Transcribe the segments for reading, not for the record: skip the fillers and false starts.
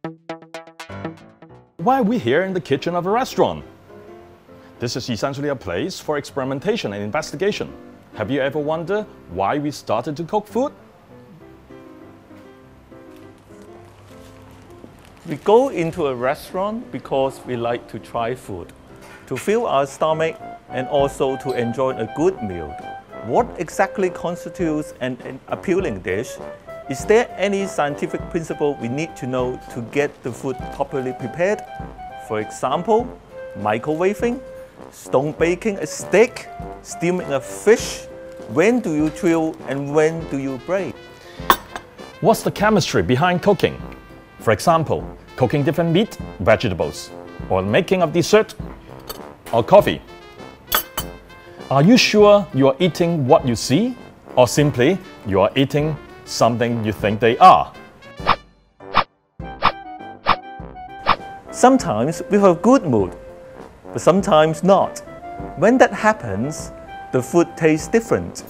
Why are we here in the kitchen of a restaurant? This is essentially a place for experimentation and investigation. Have you ever wondered why we started to cook food? We go into a restaurant because we like to try food, to fill our stomach and also to enjoy a good meal. What exactly constitutes an appealing dish? Is there any scientific principle we need to know to get the food properly prepared? For example, microwaving, stone baking a steak, steaming a fish. When do you drill and when do you braise? What's the chemistry behind cooking? For example, cooking different meat, vegetables, or making of dessert, or coffee. Are you sure you are eating what you see, or simply you are eating something you think they are? Sometimes we have a good mood, but sometimes not. When that happens, the food tastes different.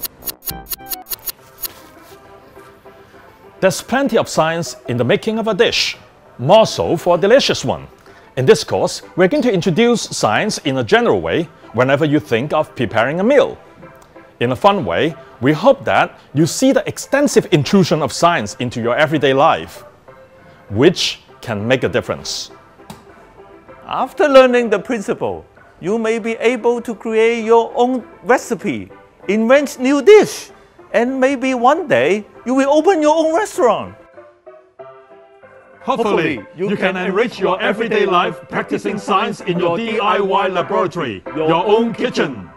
There's plenty of science in the making of a dish, more so for a delicious one. In this course, we're going to introduce science in a general way whenever you think of preparing a meal. In a fun way, we hope that you see the extensive intrusion of science into your everyday life, which can make a difference. After learning the principle, you may be able to create your own recipe, invent new dish, and maybe one day you will open your own restaurant. Hopefully, you can enrich your everyday life practicing science in your DIY laboratory, your own kitchen.